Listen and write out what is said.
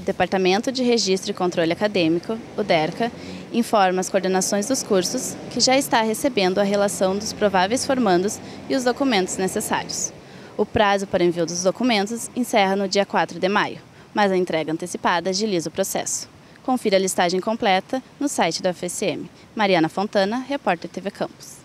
Departamento de Registro e Controle Acadêmico, o DERCA, informa as coordenações dos cursos que já está recebendo a relação dos prováveis formandos e os documentos necessários. O prazo para envio dos documentos encerra no dia 4 de maio, mas a entrega antecipada agiliza o processo. Confira a listagem completa no site da UFSM. Mariana Fontana, repórter TV Campus.